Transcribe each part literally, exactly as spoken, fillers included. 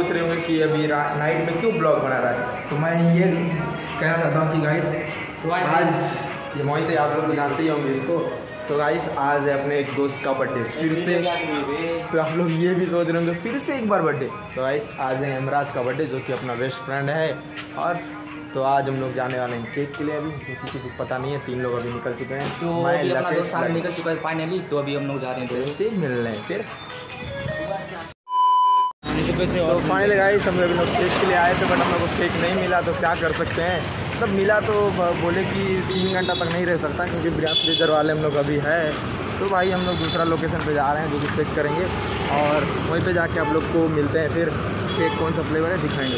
सोच रहे होंगे कि अभी नाइट में क्यों ब्लॉग बना रहा है, तो मैं ये कहना चाहता हूँ कि गाइस आज ये मोहित है, आप लोग जानते ही होंगे इसको। तो गाइस आज है अपने एक दोस्त का बर्थडे फिर से, तो आप लोग ये भी सोच रहे होंगे फिर से एक बार बर्थडे। तो गाइस आज है हेमराज का बर्थडे, जो कि अपना बेस्ट फ्रेंड है। और तो आज हम लोग जाने वाले हैं केक के लिए, अभी किसी को पता नहीं है, तीन लोग अभी निकल चुके हैं। तो अभी अपना दोस्त सारे निकल चुका है फाइनली, तो अभी हम लोग जा रहे हैं दोस्ती मिलने फिर। तो फाइनली गाइस हम लोग केक के लिए आए थे, बट हम लोग को केक नहीं मिला, तो क्या कर सकते हैं। मतलब मिला तो बोले कि तीन घंटा तक नहीं रह सकता, क्योंकि फ्रीजर वाले हम लोग अभी है। तो भाई हम लोग दूसरा लोकेशन पे जा रहे हैं, जो कि चेक करेंगे और वहीं पे जाके आप लोग को मिलते हैं। फिर केक कौन सा फ्लेवर है दिखाएंगे।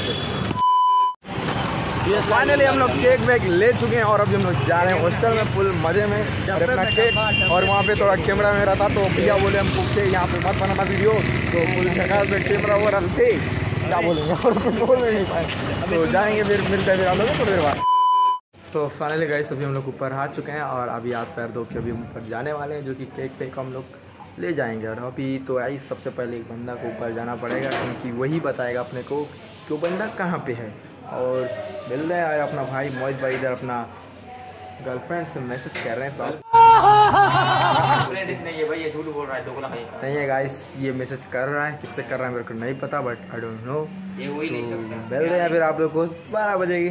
फिर फाइनली हम लोग केक वेक ले चुके हैं और अभी हम लोग जा रहे हैं हॉस्टल में फुल मज़े में अपना केक। और वहाँ पे थोड़ा कैमरा मेरा था, तो भैया बोले हमको के यहाँ पे मत बनाना वीडियो, तो फुल जगह पे कैमरा वगैरह थे, क्या बोलेंगे और कुछ बोल नहीं पाए। तो जाएंगे फिर मिलते हैं फिर आप लोग थोड़ी देर बाद। तो फाइनली गाइस अभी हम लोग ऊपर आ चुके हैं और अभी आप पैर धो के अभी ऊपर जाने वाले हैं, जो कि केक पेक हम लोग ले जाएंगे। और अभी तो आई सबसे पहले एक बंदा को ऊपर जाना पड़ेगा, क्योंकि वही बताएगा अपने को कि वो बंदा कहाँ पे है। और मिल रहे हैं अपना भाई मोहित भाई इधर अपना गर्लफ्रेंड से मैसेज कर रहे हैं। तो नहीं है भाई, ये झूठ बोल रहा है, तो नहीं है गाइस, ये मैसेज कर रहा है, किससे कर रहा है मेरे को नहीं पता, बट आई डोंट नो। ये वही नहीं सकता। मिल रहे हैं फिर आप लोग को बारह बजेगी।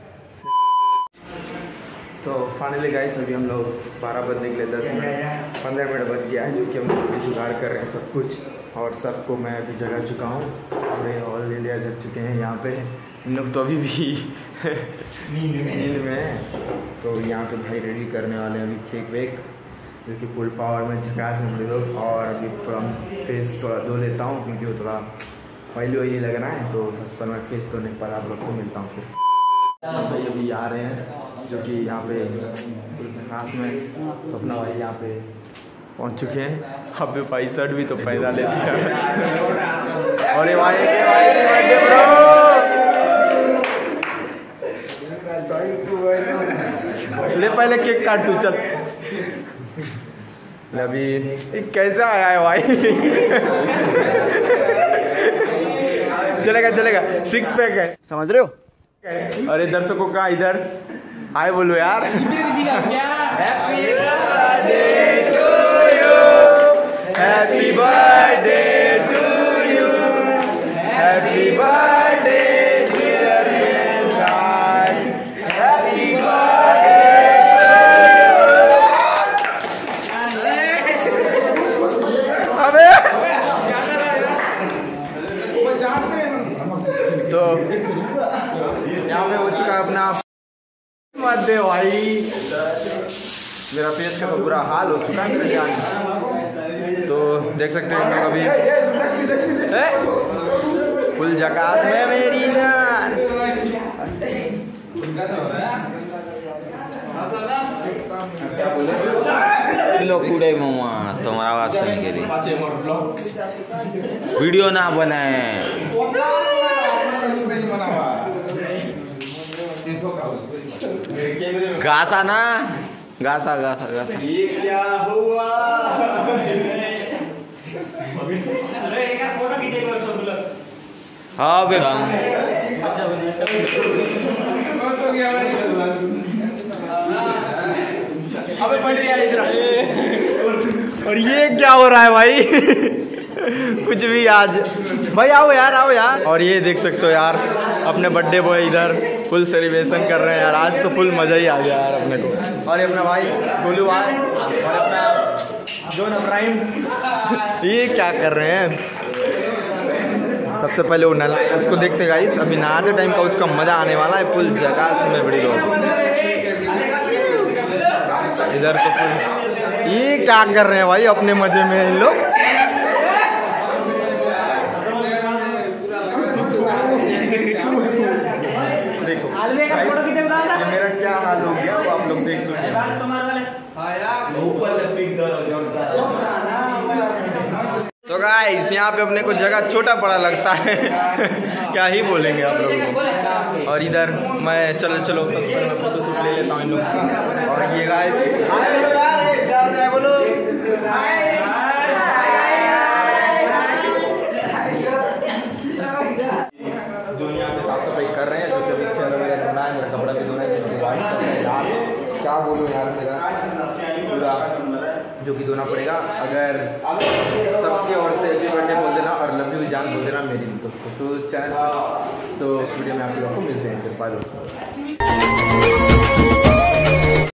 तो फाइनली गाइस अभी हम लोग बारह बजने के लिए दस मिनट पंद्रह मिनट बच गया है, जो कि हम लोग अभी जुगाड़ कर रहे हैं सब कुछ। और सबको मैं अभी जगह चुका हूँ और ये हॉल ले लिया जग चुके हैं। यहाँ पे इन लोग तो अभी भी नींद में है, तो यहाँ पे भाई रेडी करने वाले हैं अभी केक वेक, जो कि फुल पावर में झकास में लोग। और अभी थोड़ा फेस थोड़ा धो लेता हूँ, क्योंकि वो थोड़ा ऑयली ऑयली लग रहा है। तो सबसे पहले मैं फेस धोने पर आप लोग को मिलता हूँ फिर। भाई अभी आ रहे हैं, जो कि यहाँ पे खास में तो अपना भाई यहाँ पे पहुँच चुके हैं। अब भी भाई शर्ट भी तो पैदा ले दिया। और ये भाई ले पहले केक काट तू, चल अभी कैसा आया है भाई। चलेगा चलेगा, सिक्स पैक है, समझ रहे हो। अरे दर्शकों का इधर हाय बोलो यार। Happy birthday to you, happy birthday to you, happy birthday dear Hemraj, happy birthday. अबे तो यहाँ पे हो चुका है अपना मत दे भाई, मेरा फेस का तो बुरा हाल हो चुका है मेरे जान। तो देख सकते हैं हम लोग अभी फुल जकास में मेरी जान। तुम्हारा आवाज सुन के वीडियो ना बनाए, गासा ना गासा गासा गासा। ये क्या हुआ? हाँ बे अबे बढ़ गया इधर। और ये क्या हो रहा है भाई? कुछ भी आज भाई आओ यार आओ यार। और ये देख सकते हो यार अपने बर्थडे बॉय इधर फुल सेलिब्रेशन कर रहे हैं यार। आज तो फुल मज़ा ही आ गया यार अपने को। और अपना भाई गोलू भाई और अपना जोन अब्राहिम ये क्या कर रहे हैं। सबसे पहले वो नल उसको देखते गाइस, अभी नहाते टाइम का उसका मज़ा आने वाला है फुल जगह में बड़ी लोग इधर। तो फुल ये क्या कर रहे हैं भाई अपने मज़े में इन लोग। देखो ये मेरा क्या हाल हो गया वो आप लोग देख सकते हैं। तो गाइस यहाँ पे अपने को जगह छोटा बड़ा लगता है क्या ही बोलेंगे आप लोगों को। और इधर मैं चलो चलो सबसे पहले मैं फोटो शूट ले लेता हूँ इन लोग। और ये गाइस बोलो अभी चेहरा वगैरह धोना है, मेरा कपड़ा भी धोना है, क्योंकि वाइट सब है यार, क्या बोलूँ यार, मेरा पूरा जो कि धोना पड़ेगा। अगर सबके ओर से हैप्पी बर्थडे बोल देना और लव यू जान बोल देना मेरी दोस्तों। तो चैनल तो वीडियो में आप लोगों को मिलते हैं, बाय दोस्तों।